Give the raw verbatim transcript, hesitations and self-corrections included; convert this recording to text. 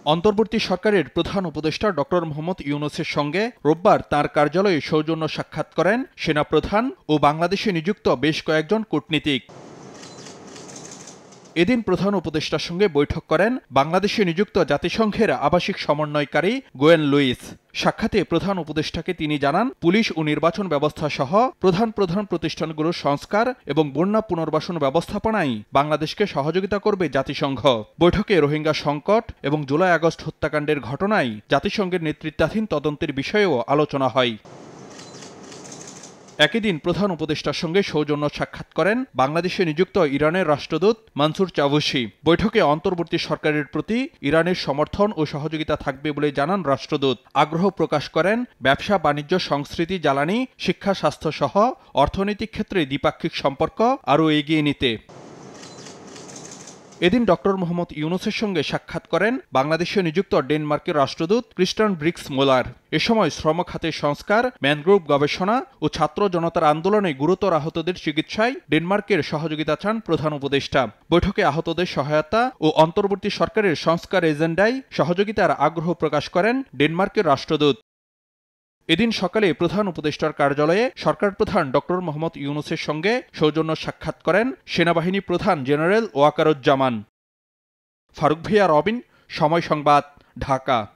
অন্তর্বর্তী সরকারের প্রধান উপদেষ্টা ডক্টর মোহাম্মদ ইউনূসের সঙ্গে রোববার তাঁর কার্যালয়ে সৌজন্য সাক্ষাৎ করেন সেনাপ্রধান ও বাংলাদেশে নিযুক্ত বেশ কয়েকজন কূটনীতিক। এদিন প্রধান উপদেষ্টার সঙ্গে বৈঠক করেন বাংলাদেশে নিযুক্ত জাতিসংঘের আবাসিক সমন্বয়কারী গোয়েন লুইস। সাক্ষাতে প্রধান উপদেষ্টাকে তিনি জানান, পুলিশ ও নির্বাচন ব্যবস্থা সহ প্রধান প্রধান প্রতিষ্ঠানগুলোর সংস্কার এবং বন্যা পুনর্বাসন ব্যবস্থাপনায় বাংলাদেশকে সহযোগিতা করবে জাতিসংঘ। বৈঠকে রোহিঙ্গা সংকট এবং জুলাই আগস্ট হত্যাকাণ্ডের ঘটনায় জাতিসংঘের নেতৃত্বাধীন তদন্তের বিষয়েও আলোচনা হয়। একই দিন প্রধান উপদেষ্টার সঙ্গে সৌজন্য সাক্ষাৎ করেন বাংলাদেশে নিযুক্ত ইরানের রাষ্ট্রদূত মানসুর চাভুসি। বৈঠকে অন্তর্বর্তী সরকারের প্রতি ইরানের সমর্থন ও সহযোগিতা থাকবে বলে জানান রাষ্ট্রদূত। আগ্রহ প্রকাশ করেন ব্যবসা বাণিজ্য সংস্কৃতি জ্বালানি শিক্ষা স্বাস্থ্য সহ অর্থনৈতিক ক্ষেত্রে দ্বিপাক্ষিক সম্পর্ক আরও এগিয়ে নিতে। এদিন ডক্টর মোহাম্মদ ইউনূসের সঙ্গে সাক্ষাৎ করেন বাংলাদেশে নিযুক্ত ডেনমার্কের রাষ্ট্রদূত ক্রিস্টান ব্রিক্স মোলার। এ সময় শ্রম খাতের সংস্কার, ম্যানগ্রোভ গবেষণা ও ছাত্র জনতার আন্দোলনে গুরুতর আহতদের চিকিৎসায় ডেনমার্কের সহযোগিতা চান প্রধান উপদেষ্টা। বৈঠকে আহতদের সহায়তা ও অন্তর্বর্তী সরকারের সংস্কার এজেন্ডায় সহযোগিতার আগ্রহ প্রকাশ করেন ডেনমার্কের রাষ্ট্রদূত। এদিন সকালে প্রধান উপদেষ্টার কার্যালয়ে সরকার প্রধান ডক্টর মোহাম্মদ ইউনূসের সঙ্গে সৌজন্য সাক্ষাৎ করেন সেনাবাহিনী প্রধান জেনারেল ওয়াকারুজ্জামান। ফারুক ভিয়া রবিন, সময় সংবাদ, ঢাকা।